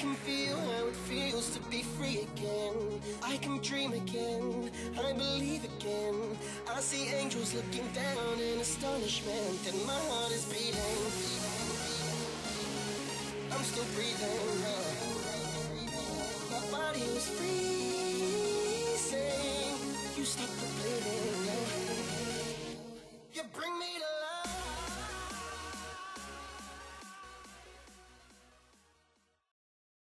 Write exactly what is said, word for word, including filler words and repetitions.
can feel how it feels to be free again. I can dream again, I believe again. I see angels looking down in astonishment, and my heart is beating. I'm still breathing.